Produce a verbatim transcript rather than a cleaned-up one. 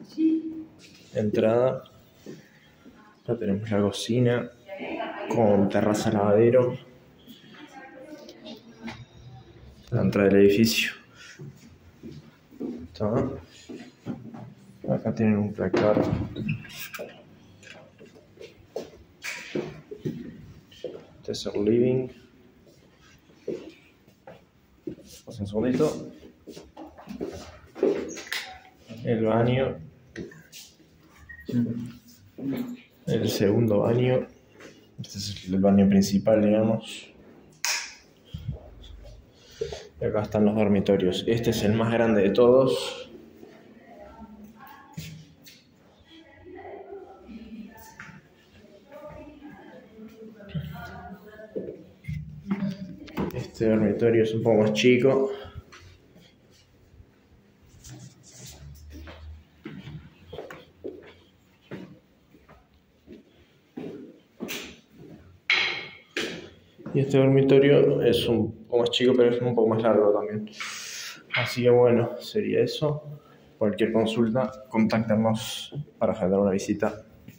Entrada. Acá tenemos la cocina con terraza lavadero. La entrada del edificio. ¿Está? Acá tienen un placar. Este es el living. Vamos un segundito. El baño. El segundo baño. Este es el baño principal, digamos. Y acá están los dormitorios. Este es el más grande de todos. Este dormitorio es un poco más chico. Y este dormitorio es un poco más chico, pero es un poco más largo también. Así que bueno, sería eso. Cualquier consulta, contáctanos para agendar una visita.